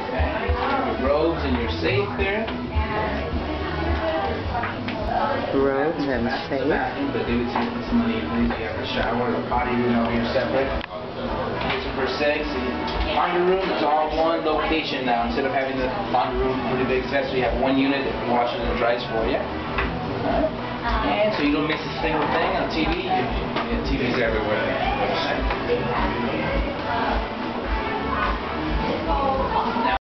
Your robes and your safe there. Robes and safe. But they would take some money if you have a shower or potty room over here separate. Super sexy. Laundry room is all one location now. Instead of having the laundry room pretty big accessory, you have one unit that washes and dries for you. And so you don't miss a single thing on TV. TV's everywhere.